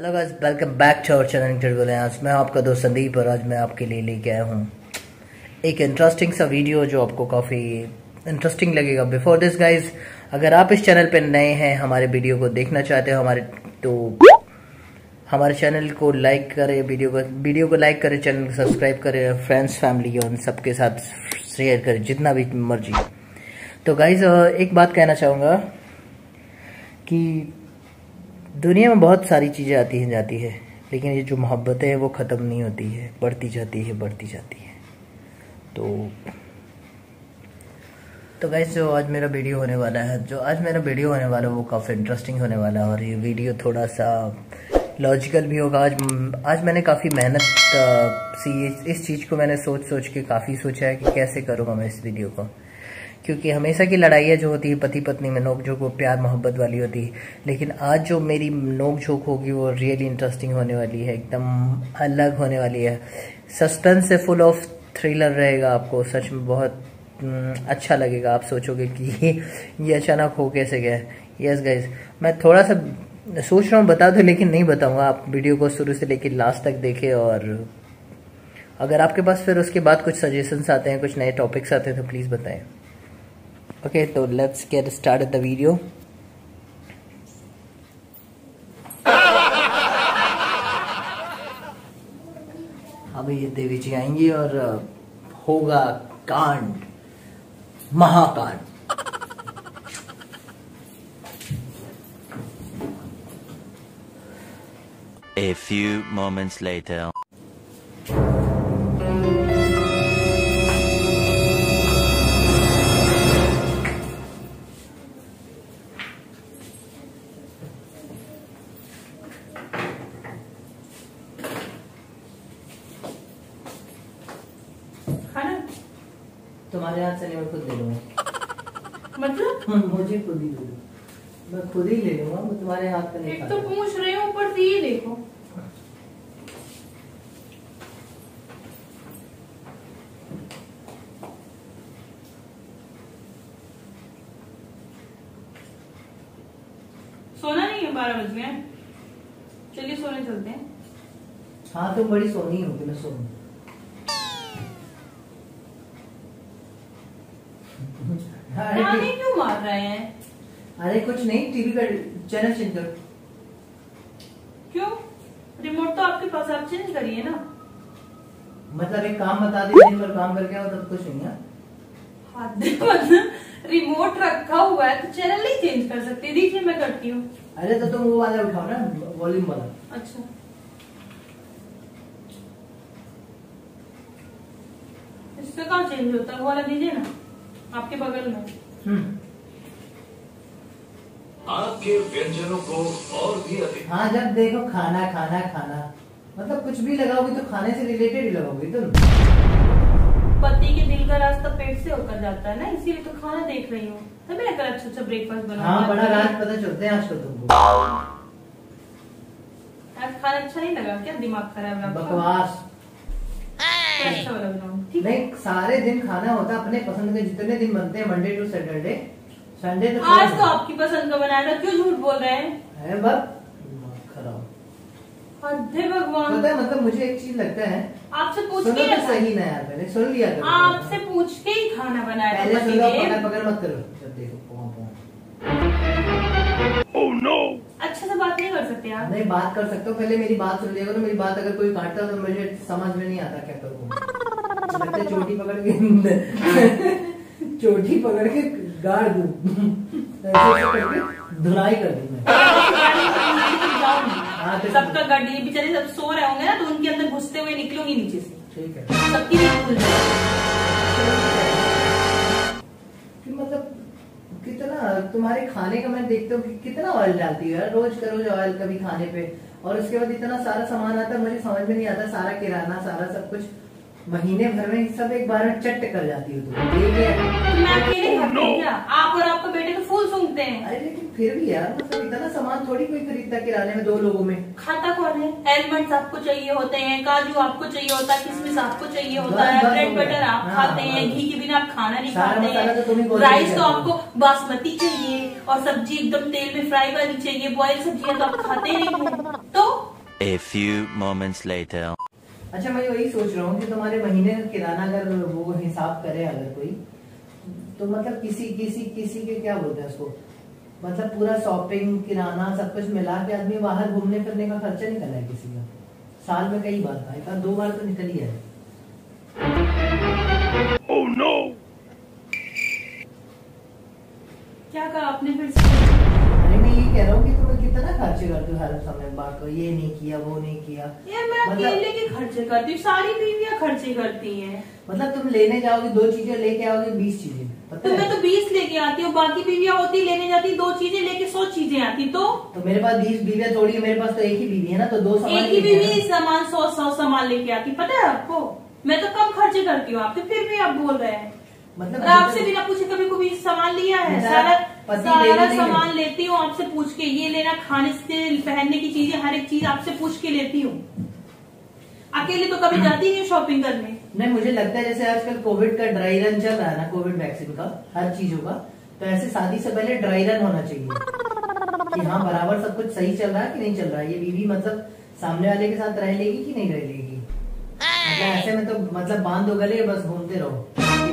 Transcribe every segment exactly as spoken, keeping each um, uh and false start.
Hello guys, welcome back to our channel. आज मैं आपका दोस्त संदीप और आज मैं आपके लिए लेके आया हूँ एक इंटरेस्टिंग सा वीडियो जो आपको काफ़ी इंटरेस्टिंग लगेगा। बिफोर दिस गाइस, अगर आप इस चैनल पे नए हैं, हमारे वीडियो को देखना चाहते हो हमारे तो हमारे चैनल को लाइक करें, वीडियो को वीडियो को लाइक करें, चैनल को सब्सक्राइब करें, फ्रेंड्स फैमिली और सबके साथ शेयर करें जितना भी मर्जी। तो गाइस, एक बात कहना चाहूँगा कि दुनिया में बहुत सारी चीज़ें आती हैं जाती है, लेकिन ये जो मोहब्बतें हैं वो ख़त्म नहीं होती है, बढ़ती जाती है बढ़ती जाती है। तो तो गाइस, जो आज मेरा वीडियो होने वाला है जो आज मेरा वीडियो होने वाला है वो काफ़ी इंटरेस्टिंग होने वाला है और ये वीडियो थोड़ा सा लॉजिकल भी होगा। आज आज मैंने काफ़ी मेहनत सी इस चीज़ को मैंने सोच सोच के काफ़ी सोचा है कि कैसे करूँगा मैं इस वीडियो को, क्योंकि हमेशा की लड़ाइयाँ जो होती है पति पत्नी में, नोक झोंक वो प्यार मोहब्बत वाली होती है, लेकिन आज जो मेरी नोक झोंक होगी वो रियली इंटरेस्टिंग होने वाली है, एकदम अलग होने वाली है। सस्पेंस से फुल ऑफ थ्रिलर रहेगा, आपको सच में बहुत अच्छा लगेगा। आप सोचोगे कि ये अचानक हो कैसे गया। यस गाइज, मैं थोड़ा सा सोच रहा हूँ बता दूँ, लेकिन नहीं बताऊँगा। आप वीडियो को शुरू से लेकर लास्ट तक देखें और अगर आपके पास फिर उसके बाद कुछ सजेशंस आते हैं, कुछ नए टॉपिक्स आते हैं तो प्लीज़ बताएं। ओके, तो let's get start the video. अभी ये देवी जी आएंगी और होगा कांड, महाकांड। A few moments later. तुम्हारे हाथ से नहीं, मैं खुद ले लूंगा। मतलब मुझे खुद ही दे दो, मैं खुद ही ले लूंगा, मैं तुम्हारे हाथ पे नहीं। एक तो पूछ रही हूँ, ऊपर से ये देखो। सोना नहीं है, बारह बज गए। चलिए सोने चलते हैं। हाँ, तुम बड़ी सोनी हो कि मैं सोऊं? गाने क्यों मार रहे हैं? अरे कुछ नहीं, टीवी का चैनल चेंज कर। क्यों? रिमोट तो आपके पास, आप चेंज करिए ना। मतलब एक काम बता दे, दिन भर काम करके आओ तब कुछ नहीं है। हाथ दे, मतलब रिमोट रखा हुआ है तो चैनल नहीं चेंज कर सकते। देखिए मैं करती हूँ। अरे तो तुम वो वाला उठाओ ना, वॉल्यूम वाला। अच्छा, इससे कहाँ चेंज होता है? वो वाला दीजिए ना, आपके बगल में। हम्म, आपके व्यंजनों को और भी अधिक। हाँ, जब देखो खाना खाना खाना, मतलब कुछ भी लगाओगी तो खाने से रिलेटेड ही लगाओगी तुम। पति के दिल का रास्ता पेट से होकर जाता है ना, इसीलिए तो खाना देख रही हूँ। तभी ना कर अच्छा अच्छा ब्रेकफास्ट बना। हाँ, बड़ा राज पता चलते हैं आजकल तुमको। आज खाना अच्छा नहीं लगा क्या? दिमाग खराब लगा? बकवास। अच्छा वाला बनाऊं? ठीक है। नहीं, सारे दिन खाना होता है अपने पसंद के, जितने दिन बनते हैं मंडे टू सैटरडे। संडे तो आज तो आपकी पसंद का बनाया था, क्यों झूठ बोल रहे हैं? है बस खराब। अरे भगवान, पता है, मतलब मुझे एक चीज लगता है, आपसे पूछ सुनो के तो सही ना यार, मैंने सुन लिया करो। आपसे पूछ के ही खाना बनाया था। पहले पति सुन लो, ने। पकड़ पकड़ मत करो। जब देखो पहुंच पहुंच। Oh no. अच्छे से बात नहीं कर सकते आप? नहीं, बात कर सकते हो, पहले मेरी बात सुन लिया करो। मेरी बात अगर कोई काटता तो मुझे समझ में नहीं आता क्या करूँ। लगता है चोटी पकड़ के चोटी पकड़ के गाड़ दूं, धुलाई कर दूं मैं। हाँ, तो सबका गाड़ी बेचारे सब सो रहे होंगे ना, तो उनके अंदर घुसते हुए निकलूंगी नीचे से। ठीक है, सबकी नींद खुल जाएगी। कि मतलब कितना तुम्हारे खाने का मैं देखता हूँ कि कितना ऑयल डालती है यार, रोज का रोज ऑयल कभी खाने पे, और उसके बाद इतना सारा सामान आता है, मुझे समझ में नहीं आता। सारा किराना, सारा सब कुछ महीने भर में सब एक बार में चट कर जाती हो तुम। मैं अकेले खाती हूँ क्या? आप और आपका बेटे तो फूल सूंघते हैं। अरे लेकिन फिर भी यार, मतलब इतना सामान थोड़ी कोई खरीदता किराने में दो लोगों में। खाता कौन है? एलमंड्स आपको चाहिए होते हैं, काजू आपको चाहिए होता है, किशमिश आपको चाहिए होता बस, है, बस ब्रेड हो गया। बटर आप हाँ, खाते हैं, बस। घी के बिना आप खाना नहीं सारा खाते मसाला तो तुम ही हैं, बोल राइस रही तो हो। आपको बासमती चाहिए और सब्जी एकदम तेल में फ्राई वाली चाहिए, बॉयल सब्जी है तो आप खाते ही नहीं हैं। तो A few moments later. अच्छा, मैं वही सोच रहा हूँ कि तुम्हारे महीने का किराना अगर वो हिसाब करे अगर कोई, तो मतलब किसी किसी किसी के क्या बोलते हैं उसको, मतलब पूरा शॉपिंग किराना सब कुछ मिला के आदमी बाहर घूमने फिरने का खर्चा नहीं करना है किसी का, साल में कई बार का, एक बार दो बार तो निकल ही है। Oh no! क्या कहा आपने फिर से? अरे मैं ये कह रहा हूँ कि तुम्हें कितना खर्चे करते हो हर समय, बात को ये नहीं किया वो नहीं किया। यार मैं मतलब, अकेले के खर्चे करती हूँ, सारी बीवियां खर्चे करती हैं। मतलब तुम लेने जाओगे दो चीजें लेके आओगे बीस चीजें, पता तो है? मैं तो बीस लेके आती हूँ, बाकी बीवियां होती लेने जाती दो चीजें लेके सौ चीजें आती। तो तो मेरे पास बीस बीवियां थोड़ी है, मेरे पास तो एक ही बीवी है ना, तो दो सामान एक ही लेके आना। बीवी सामान सौ सौ सामान लेके आती, पता है आपको? मैं तो कम खर्चे करती हूँ आपसे, फिर भी आप बोल रहे हैं। मतलब और आपसे बिना पूछे कभी कभी सामान लिया है? सारा सारा सामान लेती हूँ आपसे पूछ के, ये लेना, खाने से पहनने की चीजें, हर एक चीज आपसे पूछ के लेती हूँ। अकेले तो कभी जाती नहीं शॉपिंग करने। नहीं, मुझे लगता है जैसे आजकल कोविड का ड्राई रन चल रहा है ना, कोविड वैक्सीन का, हर चीजों का, तो ऐसे शादी से पहले ड्राई रन होना चाहिए कि हाँ बराबर सब कुछ सही चल रहा है कि नहीं चल रहा है, ये बीवी मतलब सामने वाले के साथ रह लेगी कि नहीं रह लेगी। मतलब ऐसे में तो मतलब बांध दो गले, बस घूमते रहो।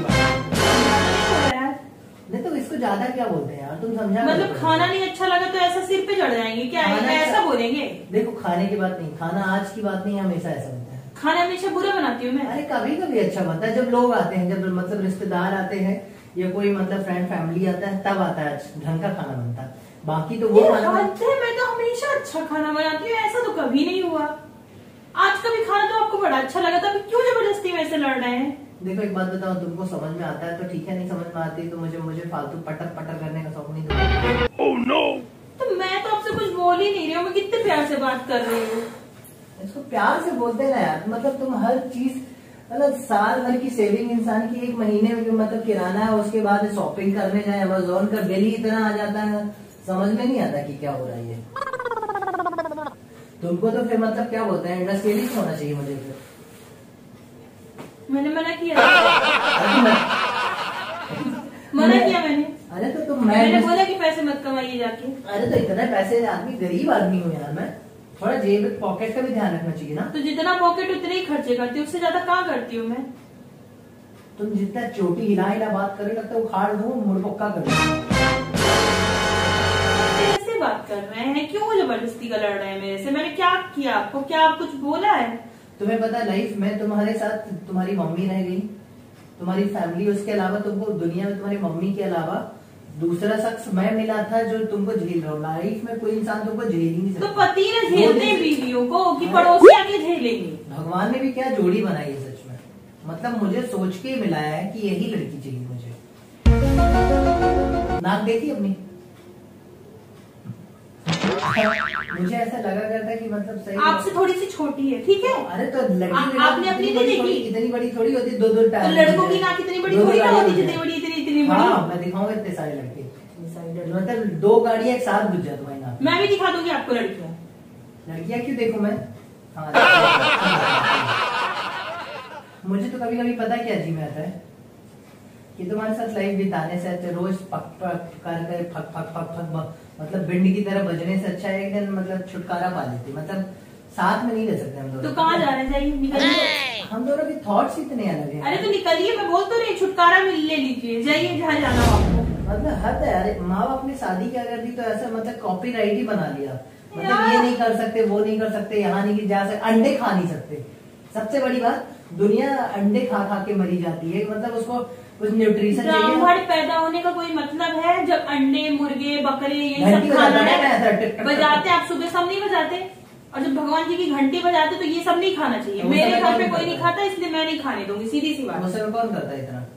नहीं तो इसको ज्यादा क्या बोलते हैं यार, तुम समझा? मतलब खाना नहीं अच्छा लगा तो ऐसा सिर पे चढ़ जाएंगे क्या? ऐसा बोलेंगे? देखो खाने की बात नहीं, खाना आज की बात नहीं, हमेशा ऐसा होता है। खाना हमेशा बुरा बनाती हूँ मैं? अरे कभी कभी अच्छा बनता है, जब लोग आते हैं, जब मतलब रिश्तेदार आते हैं या कोई मतलब फ्रेंड फैमिली आता है, तब आता है ढंग का खाना बनता है। बाकी तो वो खाना मैं तो हमेशा अच्छा खाना बनाती हूँ, ऐसा तो कभी नहीं हुआ। आज का भी खाना तो आपको बड़ा अच्छा लगा था, क्यों जबरदस्ती में ऐसे लड़ रहे हैं? देखो एक बात बताओ, तुमको समझ में आता है तो ठीक है, नहीं समझ में आती तो मुझे मुझे फालतू पटर पटर करने का शौक नहीं दूंगा। Oh no! तो मैं तो आपसे कुछ बोल ही नहीं रही हूँ, मैं कितने प्यार से बात कर रही हूँ। इसको प्यार से बोलते ना यार, मतलब तुम हर चीज, मतलब साल भर की सेविंग इंसान की एक महीने में मतलब किराना है, उसके बाद शॉपिंग करने जाए, अमेज़न का बिल ही इतना आ जाता है, समझ में नहीं आता कि क्या हो रहा है ये। तुमको तो फिर मतलब क्या बोलते हैं, इंडस्ट्रियलिस्ट होना चाहिए मुझे फिर। मैंने मना किया मना किया मैंने। अरे तो तुम, मैंने बोला कि पैसे मत कमाइए जाके। अरे तो इतने पैसे, आदमी गरीब आदमी हूँ यार मैं, थोड़ा जेब पॉकेट का भी ध्यान रखना चाहिए ना। तो जितना पॉकेट उतने ही खर्चे करती हूँ, उससे ज्यादा कहाँ करती हूँ मैं? तुम जितना चोटी हिला हिला बात करे, लगता है उखाड़ दूं, मुड़ पक्का कर दूं। कैसे बात कर रहे हैं, क्यों जबरदस्ती का लड़ रहे हैं मेरे से? मैंने क्या किया आपको? क्या आप कुछ बोला है? तुम्हें पता लाइफ में तुम्हारे साथ तुम्हारी मम्मी रह गई, तुम्हारी फैमिली, उसके अलावा तुमको दुनिया में तुम्हारी मम्मी के अलावा दूसरा शख्स मैं मिला था जो तुमको झेल रहा हूँ। लाइफ में कोई इंसान तुमको झेल ही नहीं सकता। तो पति ने झेलते हैं बीवियों को कि पड़ोसी आके झेलेंगे? भगवान ने भी क्या जोड़ी बनाई है सच में, मतलब मुझे सोच के मिला है कि यही लड़की चाहिए मुझे। नाक देखी अपनी? मुझे ऐसा लगा करता कि मतलब सही आपसे थोड़ी सी छोटी है, ठीक है? अरे तो लड़की आ, आपने अपनी नहीं देखी? इतनी बड़ी थोड़ी होती, दो दो तो लड़कों की नाक इतनी बड़ी थोड़ी ना होती, जितनी बड़ी इतनी इतनी बड़ी। हाँ मैं दिखाऊंगा इतने सारे लड़के, मतलब दो गाड़ियां एक साथ बुझ जाए तुम्हारी नाक। मैं भी दिखा दूंगी आपको लड़कियां। लड़कियां क्यों देखूं मैं? हाँ मुझे तो कभी कभी पता क्या अजीब आता है कि तुम्हारे साथ लाइफ बिताने से अच्छा रोज पक पक कर कर फक फक फक फक मतलब बिंड की तरह बजने से अच्छा है एक दिन मतलब छुटकारा पा लेते, मतलब साथ में नहीं रह सकते हम दोनों। तो कहाँ जा रहे हैं? जाइए निकलिए। हम दोनों के थॉट्स इतने अलग हैं। अरे तो निकलिए, मैं बोल तो रही छुटकारा मिल ले लीजिए, जाइए जहाँ जाना हो आपको। मतलब हद है यार, माँ बाप ने शादी क्या कर दी तो ऐसा मतलब कॉपीराइट ही बना लिया, मतलब ये नहीं कर सकते वो नहीं कर सकते, यहाँ नहीं जा सकते, अंडे खा नहीं सकते। सबसे बड़ी बात, दुनिया अंडे खा खा के मरी जाती है, मतलब उसको कुछ न्यूट्रिशन चाहिए। ब्राह्मण पैदा होने का कोई मतलब है जब अंडे मुर्गे बकरे ये सब खाना है? बजाते आप सुबह सब नहीं बजाते, और जब भगवान जी की घंटी बजाते तो ये सब नहीं खाना चाहिए। मेरे घर पे कोई नहीं खाता, इसलिए मैं नहीं खाने दूंगी, सीधी सी बात। मुझसे कौन करता है इतना?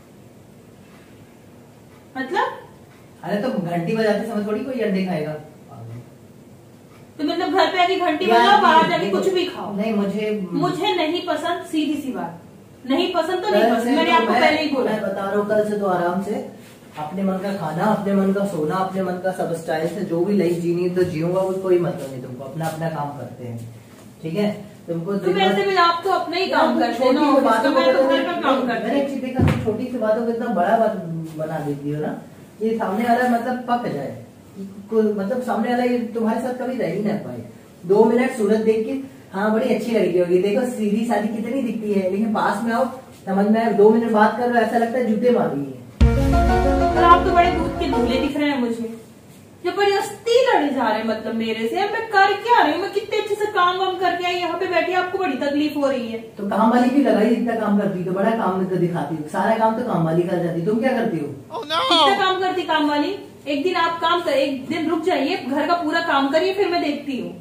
मतलब अरे तो घंटी बजाते समय थोड़ी कोई अंडे खाएगा। तो मतलब घर पे आके घंटी बजाओ, बाहर जाके कुछ भी खाओ। नहीं मुझे मुझे नहीं पसंद, सीधी सी बात, नहीं पसंद तो नहीं पसंद। मैंने आपको पहले ही बोला। मैं बता रहा हूँ, कल से तो आराम से अपने मन का खाना, अपने मन का सोना, अपने मन का सब स्टाइल से जो भी लाइफ जीनी तो जीऊंगा, वो कोई मतलब नहीं तुमको, अपना अपना काम करते हैं, ठीक है? तुमको तो वैसे भी आप तो अपना ही काम करते हो ना, मैं तो घर का काम करती हूँ। मैंने एक चीज देखा, छोटी सी बातों को इतना बड़ा बात बना देती हो ना, ये सामने वाला मतलब पक जाए, मतलब सामने वाला ये तुम्हारे साथ कभी रह ही ना पाए। दो मिनट सूरत देख के हाँ बड़ी अच्छी लड़की होगी, देखो सीधी सादी कितनी दिखती है, लेकिन पास में आओ समझ में आए, दो मिनट बात कर रहे हो ऐसा लगता है जूते मार रही है। पर आप तो बड़े दूध के धुले दिख रहे हैं मुझे, जबरदस्ती लड़े जा रहे हैं मतलब मेरे से। मैं कर क्या रही हूँ, मैं कितने अच्छे से काम वाम करके आई, यहाँ पे बैठी आपको बड़ी तकलीफ हो रही है। तो काम वाली भी लगाई, जितना काम करती तो बड़ा काम दिखाती, सारा काम तो काम वाली कर जाती, तुम क्या करती हो? oh, no. कितना काम करती काम वाली? एक दिन आप काम कर, एक दिन रुक जाइए, घर का पूरा काम करिए, फिर मैं देखती हूँ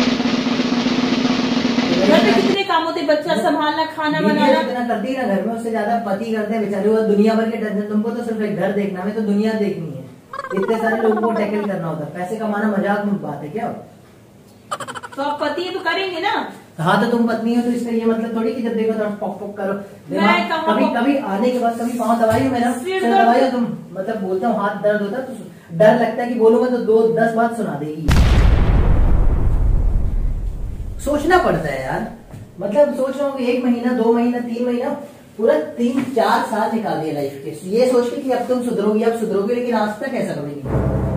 घर में कितने काम होते, बच्चा संभालना, खाना बनाना। जितना करती है ना घर में, उससे ज्यादा पति करते हैं बेचारे, वो दुनिया भर के टेंशन। तुमको तो सिर्फ एक घर देखना है, तो दुनिया देखनी है, इतने सारे लोगों को टैकल करना होता है। पैसे कमाना मजाक में बात है क्या? तो आप पति है तो करेंगे ना। हाँ तो तुम पत्नी हो तो इसका ये मतलब थोड़ी कि जब देखो तो पॉक पॉक करो। कभी कभी आने के बाद कभी पाँव दबाई हो मेरा, सिर दबाई हो तुम, मतलब बोलता हूँ हाथ दर्द होता है तो डर लगता है कि बोलूंगा तो दो दस बात सुना देगी। सोचना पड़ता है यार, मतलब सोच रहा हूँ कि एक महीना दो महीना तीन महीना पूरा तीन चार साल निकाल दिया लाइफ के, ये सोच के कि अब तुम सुधरोगी अब सुधरोगी, लेकिन आज तक ऐसा कभी नहीं।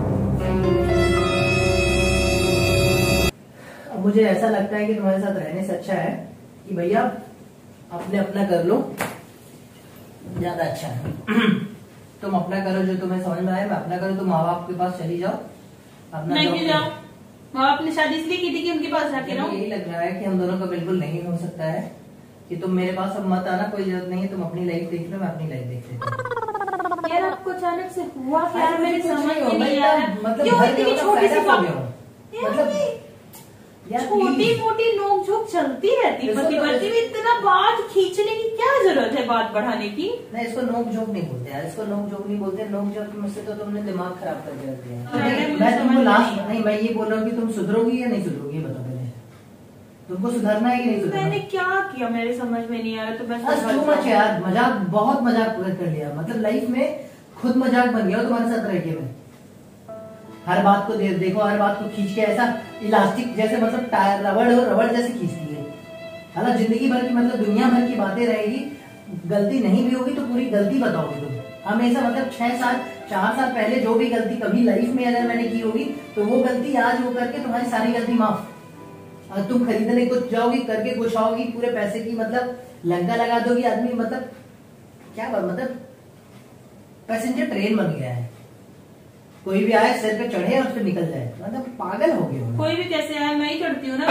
अब मुझे ऐसा लगता है कि तुम्हारे साथ रहने से अच्छा है कि भैया अपने अपना कर लो, ज्यादा अच्छा है। तुम अपना करो जो तुम्हें समझ में आए, मैं अपना करो, तुम माँ बाप के पास चली जाओ, अपना नहीं जाओ। माँ बाप ने शादी इसलिए की थी कि उनके पास जाके रहो। यही लग रहा है कि हम दोनों का बिल्कुल नहीं हो सकता है, कि तुम मेरे पास अब मत आना, कोई जरूरत नहीं है, तुम अपनी लाइफ देख लो, मैं अपनी लाइफ देख लेता हूँ। यार आपको अचानक से हुआ क्या? यार मेरी समझ में नहीं आ रहा, मतलब क्यों इतनी छोटी सी बात, मतलब छोटी मोटी नोक झोंक चलती रहती है पति पत्नी में, इतना बात खींचने की क्या जरूरत है, बात बढ़ाने की? नहीं इसको नोक झोंक नहीं बोलते यार, इसको नोक झोंक नहीं बोलते, नोक झोंक मुझसे तो तुमने दिमाग खराब करके रख दिया। मैं तुमको लास्ट नहीं, मैं ये बोल रहा हूँ कि तुम सुधरोगी या नहीं सुधरोगी, ये बताओ पहले, तुमको सुधरना है कि नहीं सुधरना? मैंने क्या किया मेरे समझ में नहीं आ रहा, तो बस यार मजाक, बहुत मजाक कर लिया, मतलब लाइफ में खुद मजाक बन गया तुम्हारे साथ रह के। मैं हर बात को दे, देखो हर बात को खींच के ऐसा इलास्टिक जैसे, मतलब टायर रबड़ हो रबड़ जैसे खींचती है। हालांकि जिंदगी भर की मतलब दुनिया भर की बातें रहेगी, गलती नहीं भी होगी तो पूरी गलती बताओगे तुम हमेशा, मतलब छह साल चार साल पहले जो भी गलती कभी लाइफ में अगर मैंने की होगी तो वो गलती आज वो करके तुम्हारी सारी गलती माफ। और तुम खरीदने कुछ जाओगी, करके कुछ आओगी, पूरे पैसे की मतलब लंका लगा दोगी आदमी, मतलब क्या बात, मतलब पैसेंजर ट्रेन बन गया है, कोई भी आए सिर पे चढ़े और फिर निकल जाए, मतलब पागल हो गए। कोई भी कैसे आए, मैं ही चढ़ती हूँ ना।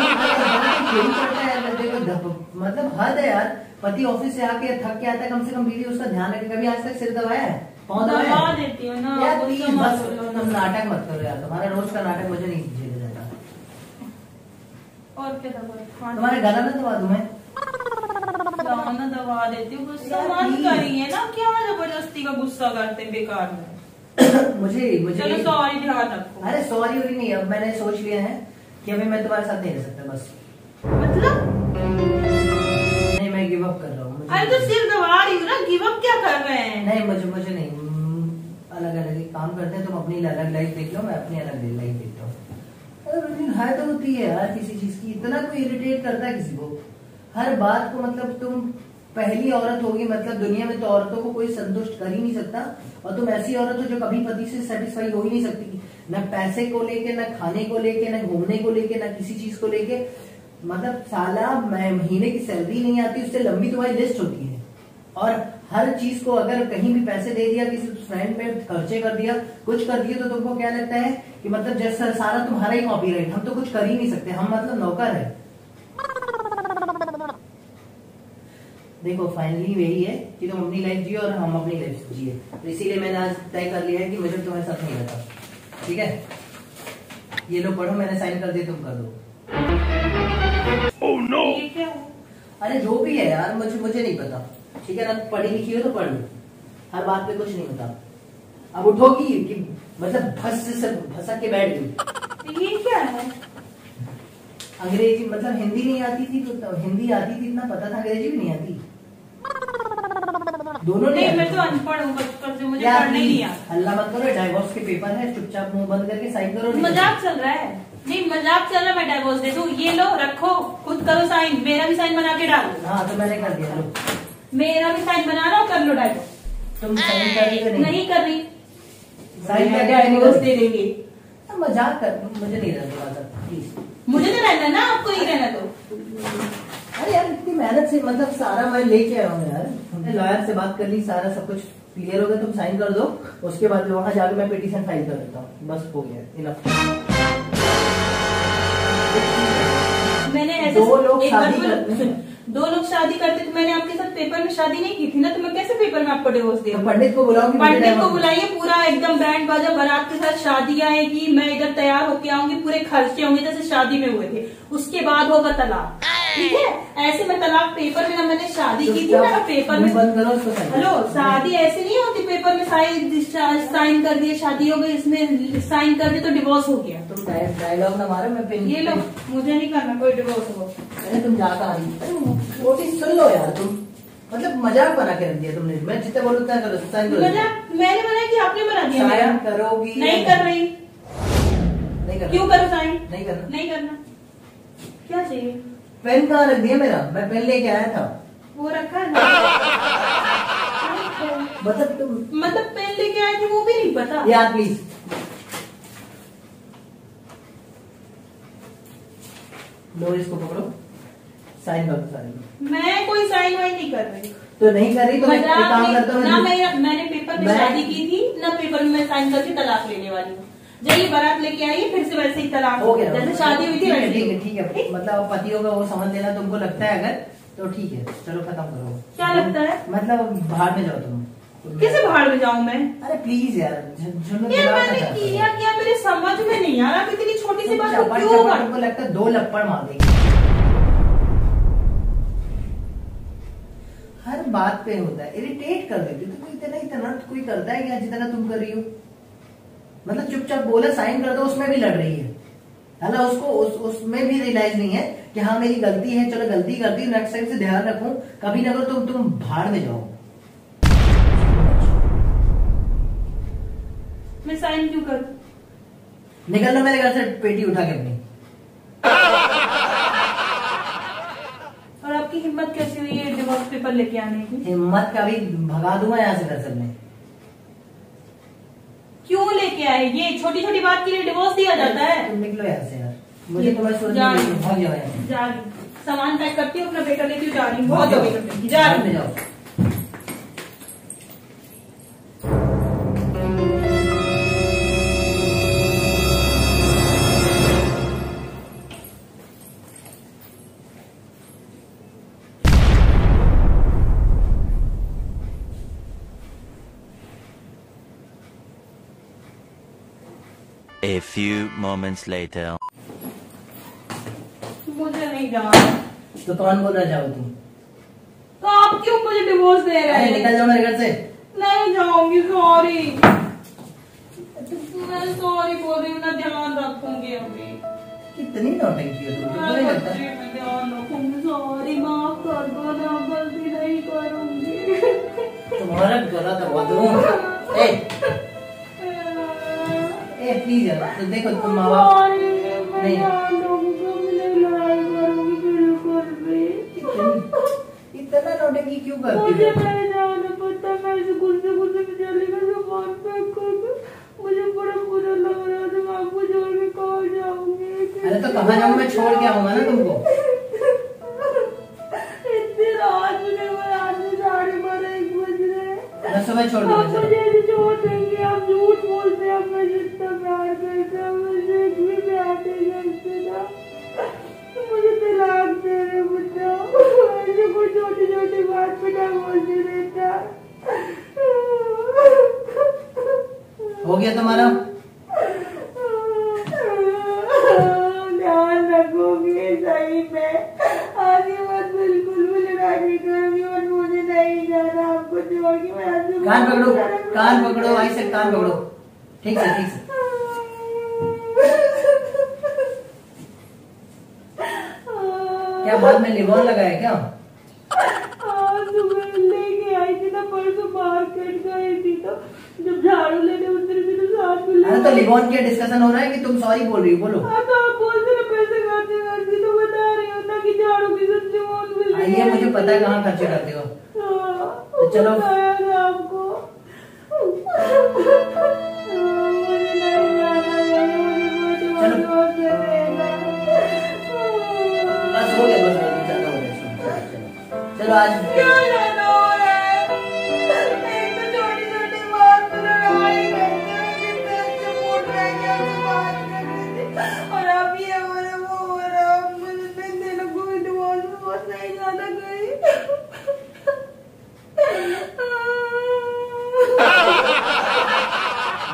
मतलब हद है यार, पति ऑफिस से आके थक के आता है, कम से कम बीवी उसका ध्यान रखे। कभी आज तक सिर दबाया है, पाँव दबाया देती हूँ ना। यार प्लीज बस तुम नाटक मत करो यार, तुम्हारा रोज का नाटक मुझे नहीं झेला जाता। और क्या दबा, तुम्हारे गला में दबा दूं मैं? गाना दबा देती हूँ, गुस्सा मत करिए ना, क्या जबरदस्ती का गुस्सा करते बेकार में। मुझे मुझे चलो सॉरी, ध्यान रखो। अरे सॉरी वरी नहीं, अब मैंने सोच लिया है कि अभी मैं तुम्हारे साथ नहीं रह सकता, बस। मतलब नहीं मैं गिव अप कर रहा हूँ। अरे तो सिर दबा रही हूँ ना, गिव अप क्या कर रहे हैं? नहीं मुझे मुझे नहीं, अलग अलग काम करते हैं, तुम अपनी अलग लाइफ देख लो, मैं अपनी अलग लाइफ देखता हूँ। हर तो होती है यार किसी चीज की, इतना कोई इरिटेट करता है किसी को हर बात को, मतलब तुम पहली औरत होगी, मतलब दुनिया में तो औरतों को कोई संतुष्ट कर ही नहीं सकता, और तुम ऐसी औरत हो जो कभी पति से सेटिस्फाई हो ही नहीं सकती, न पैसे को लेके, न खाने को लेके, न घूमने को लेके, न किसी चीज को लेके। मतलब साला महीने की सैलरी नहीं आती, उससे लंबी तुम्हारी लिस्ट होती है, और हर चीज को अगर कहीं भी पैसे दे दिया, किसी फ्रेंड में खर्चे कर दिया, कुछ कर दिया, तो तुमको क्या लगता है कि मतलब जैसा सारा तुम्हारा ही कॉपीराइट, हम तो कुछ कर ही नहीं सकते, हम मतलब नौकर है। देखो फाइनली यही है कि तुम अपनी लाइफ जियो और हम अपनी लाइफ जिए, तो इसीलिए मैंने आज तय कर लिया है कि मुझे तुम्हारे साथ नहीं रहता, ठीक है? ये लो पढ़ो, मैंने साइन कर दिया, तुम कर दो। Oh no! ये क्या? अरे जो भी है यार, मुझे मुझे नहीं पता, ठीक है ना? पढ़ी लिखी हो तो पढ़ लो, हर बात पे कुछ नहीं होता। अब उठोगी कि मतलब फंस से फंसक के बैठ गई। ये क्या है? अंग्रेजी मतलब हिंदी नहीं आती थी तो हिंदी आती थी, इतना पता था, अंग्रेजी भी नहीं आती, दोनों नहीं। मैं तो अनपढ़ हूँ बचपन से, मुझे पढ़ने नहीं आता। अल्लाह मत करो, डाइवोर्स के पेपर है, चुपचाप मुंह बंद करके साइन करो। मजाक चल रहा है? नहीं मजाक चल रहा है, मैं डाइवोर्स दे दूँ? ये लो रखो, खुद करो साइन, मेरा भी साइन बना के डालो। हाँ तो मैंने कर दिया, लो मेरा भी साइन बना रहा हूँ, कर लो डाइवोर्स। तुम साइन कर रही हो? नहीं कर रही, साइन करके डाइवोर्स दे देंगे। मजाक कर, मुझे नहीं रहता। प्लीज। मुझे तो रहना ना, आपको नहीं रहना तो। अरे यार इतनी मेहनत से मतलब सारा मैं लेके आया हूँ यार, हमने लॉयर से बात कर ली, सारा सब कुछ क्लियर हो गया, तुम साइन कर दो, उसके बाद वहां जाके मैं पिटीशन फाइल कर देता हूँ, बस हो गया इनफ। मैंने ऐसे दो लोग एक शादी बार करते हैं, दो लोग शादी करते तो मैंने आपके साथ पेपर में शादी नहीं की थी ना, तो मैं कैसे पेपर में आपको डिवोर्स दिया? तो पंडित को बुलाओगी? पंडित को बुलाइए, पूरा एकदम बैंड बाजा बारात के साथ शादी आएगी, मैं इधर तैयार होके आऊंगी, पूरे खर्चे होंगे जैसे शादी में हुए थे, उसके बाद होगा तलाक, ठीक है? ऐसे में तलाक पेपर में ना मैंने शादी की थी ना पेपर में। बंद करो उसको। हेलो, शादी ऐसे नहीं होती पेपर में साइन साइन कर दिए, शादी हो गई, इसमें साइन कर दिए तो डिवोर्स हो गया। तुम डायलॉग ना मारो, मैं पेन ये लो, मुझे नहीं करना कोई डिवोर्स हो। अरे तुम जाकर आ रही नोटिस सुन लो यार, तुम मतलब मजाक बना के रख दिया तुमने, मैं जितना बोलूँ उतना करो, साइन करो। मजाक मैंने बनाया कि आपने बना दिया? साइन करोगी? नहीं कर रही। नहीं करना। क्यों करो साइन? नहीं करना। नहीं करना। क्या चाहिए? पेन कहाँ रख दिया मेरा? मैं पेन लेके आया था। वो रखा है ना। मतलब तुम मतलब पेन लेके आए थे वो भी नहीं पता यार, प्लीज लो इसको पकड़ो, साइन कर दो सारे। मैं कोई साइन वाइन नहीं कर रही। तो नहीं कर रही तो मैं एक काम करता हूँ ना, मैं मैंने पेपर में मैं- शादी की थी ना, पेपर में मैं साइन करके तलाक लेने वाली हूँ। जाइए बारात लेके आइए, फिर से वैसे ही तलाक हो गया, जैसे शादी हुई थी ठीक है, वैसे ठीक है, ही। ठीक है, मतलब पतियों का वो समझ लेना तुमको लगता है अगर, तो ठीक है, चलो खत्म करो। क्या लगता है? मतलब बाहर में जाओ तुम। कैसे बाहर में जाऊँ मैं? अरे प्लीज यार, झुन्नू यार दिलाना मैंने चाहता हूँ। किया क्या, मेरे समझ में नहीं आ रहा, इतनी छोटी सी बात को चपड़ क्यों चपड़ कर- तुमको लगता है दो लप्पड़ मार देगी, हर बात पे होता है, इरिटेट कर देती हो। तो कोई इतना इतना कोई करता है क्या जितना तुम कर रही हो? मतलब चुपचाप बोला साइन कर दो, उसमें भी लड़ रही है है ना, उसको उस, उसमें भी रियलाइज नहीं है कि हाँ मेरी गलती है, चलो गलती करती हूँ, नेक्स्ट टाइम से ध्यान रखूं, कभी ना करो तुम तुम भाड़ में जाओ। मैं साइन क्यों करूं? निकल लो मेरे घर से पेटी उठा के अपनी। और आपकी हिम्मत कैसी हुई है डिवोर्स पेपर लेके आने की? हिम्मत का भी भगा दूंगा यहाँ से घर से में। क्यों लेके आए? ये छोटी छोटी बात के लिए डिवोर्स दिया जाता है? तुम निकलो यहाँ से यार, मुझे तुम्हारी सोच जा नहीं रही है, भाग जाओ यहाँ से। जा रही हूँ। सामान पैक करती हूँ, अपना बेटा लेती हूँ, जा रही हूँ। बहुत हो गई करती, जा रही हूँ। जाओ। A few moments later. मुझे नहीं जाना। तो कौन बोल रहा जाओ तुम? तो आप क्यों मुझे डिवोर्स दे रहे अरे हैं? निकल जाओ मेरे घर से। नहीं जाऊंगी, सॉरी। मैं सॉरी बोल रही हूँ ना, ध्यान रखूंगी अभी। कितनी नौटंकी हो तुम, तुमको मैं नहीं लगता? बच्चे में ध्यान रखूंगी, सॉरी, माफ कर दो ना, गलती नहीं करूंगी। तुम्हारा गला दबा दूं। ए ए प्लीज यार, तो देखो तुम माँ बाप सॉरी, मैं नहीं। ध्यान रखूंगी, मैं लड़ाई करूंगी बिल्कुल भी। इतनी- इतना नौटंकी क्यों करती मुझे हो? नहीं जाना पता, मैं ऐसे गुस्से गुस्से में चली गई सामान पैक करके। मुझे बड़ा बुरा लग रहा था, मैं आपको छोड़ के कहाँ जाऊंगी? अरे तो कहाँ जाऊँ, मैं छोड़ के आऊंगा ना तुमको। इतनी रात में, वो रात में साढ़े बारह एक बज रहे हैं। मैं सुबह छोड़ आप दूंगा। मुझे ऐसे छोड़ देंगे? आप झूठ बोलते हैं, आप मैं जितना प्यार करते हैं, मुझे एक भी प्यार नहीं करते ना। मुझे तलाक दे रहे, बताओ। ऐसे कोई छोटी छोटी बात पे ना बोलते रहता। हो गया तुम्हारा? ध्यान रखोगे सही में, आगे मत बिल्कुल भी लड़ाई नहीं करूंगी, और मुझे नहीं जाना आपको छोड़ के। मैं ऐसे कान पकड़ो, कान पकड़ो, आई से कान पकड़ो, ठीक से ठीक से। क्या बाद में लिबॉन लगाया क्या? हाँ, सुबह लेके आई थी ना, परसों मार्केट गई थी, तो जब झाड़ू लेने उतरी थी तो साथ में अरे तो लिबॉन क्या डिस्कशन हो रहा है कि तुम सॉरी बोल रही हो? बोलो। हाँ, तो आप बोलते ना पैसे खर्चे करती, तो बता रही हो ना कि झाड़ू की सब्जी बहुत मिल रही ये मुझे पता है कहाँ खर्चे करते हो। हाँ, तो चलो। बताया था आपको। हाँ, मुझे नहीं जाना, मुझे कोई चलो। डिवोर्स दे देगा।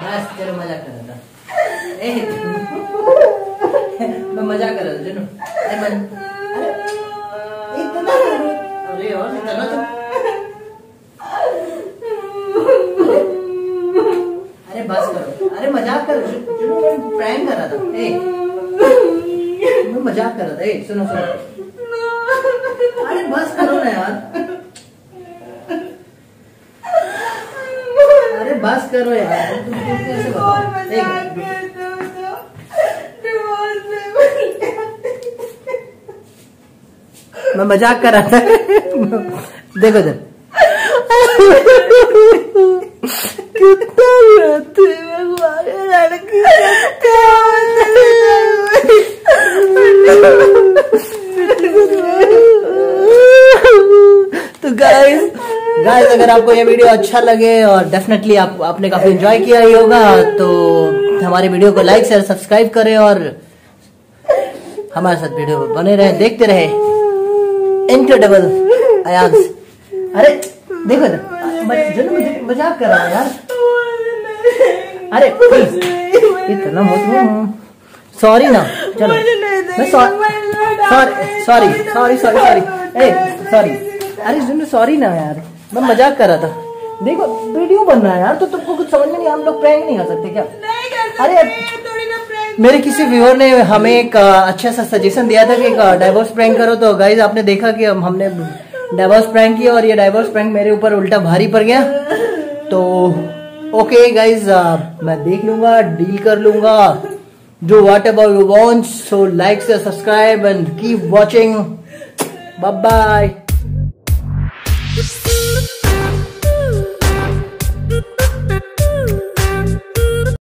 बस चलो मजाक कर रहा था। ए मैं मजाक कर रहा था चलो। अरे मन अरे इतना अरे और इतना तो अरे बस करो। अरे मजाक करो चलो मैं प्रैंक कर रहा था। ए मैं मजाक कर रहा था। ए सुनो सुनो अरे बस करो ना यार। अरे बस करो यार। तुम कैसे बताओ? मैं मजाक कर रहा था। देखो जब कितना रोते लड़की तो गाइस गाइस अगर आपको ये वीडियो अच्छा लगे और डेफिनेटली आप आपने काफी एंजॉय किया ही होगा तो हमारे वीडियो को लाइक शेयर सब्सक्राइब करें और हमारे साथ वीडियो बने रहे, देखते रहे। इनक्रेडिबल अयान्स। अरे देखो जरूर मजाक कर रहा हूँ यार। अरे इतना मत सॉरी ना चलो मैं sorry sorry sorry sorry sorry ए सॉरी। अरे सुनो सॉरी ना यार मैं मजाक कर रहा था। देखो वीडियो बन रहा है यार तो तुमको कुछ समझ में नहीं। हम लोग प्रैंक नहीं कर सकते क्या? अरे मेरे किसी व्यूअर ने हमें एक अच्छा सा सजेशन दिया था कि एक डाइवोर्स प्रैंक करो तो गाइज आपने देखा कि हमने डाइवोर्स प्रैंक किया और ये डाइवोर्स प्रैंक मेरे ऊपर उल्टा भारी पड़ गया। तो ओके गाइज मैं देख लूंगा डील कर लूंगा जो whatever you want. So like से subscribe and keep watching. Bye bye.